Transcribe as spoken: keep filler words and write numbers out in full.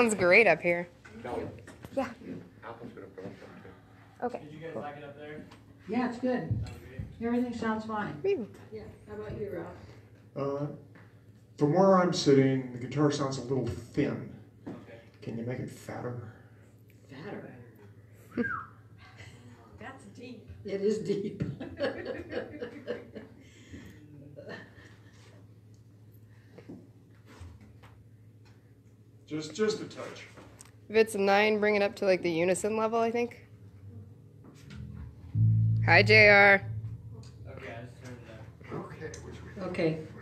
sounds great up here. No. Yeah. Apple's gonna put up something. Okay. Did you guys Cool. like it up there? Yeah, it's good. Sounds great. Everything sounds fine. Whew. Yeah, how about you, Ralph? Uh, from where I'm sitting, the guitar sounds a little thin. Okay. Can you make it fatter? Fatter. That's deep. It is deep. Just, just a touch. If it's a nine, bring it up to like the unison level, I think. Hi, J R. Okay, I just turned it up. Okay, which we. Okay,